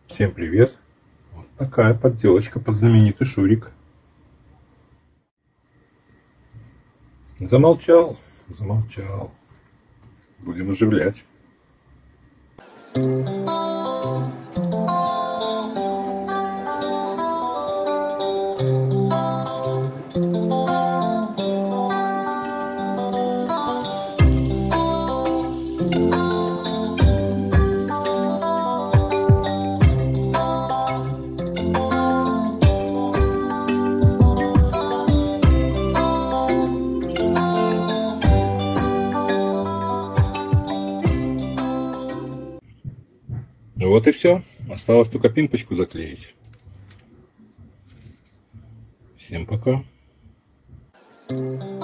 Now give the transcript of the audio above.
Всем привет! Вот такая подделочка под знаменитый Шурик. Замолчал, замолчал. Будем оживлять. Вот и все. Осталось только пимпочку заклеить. Всем пока.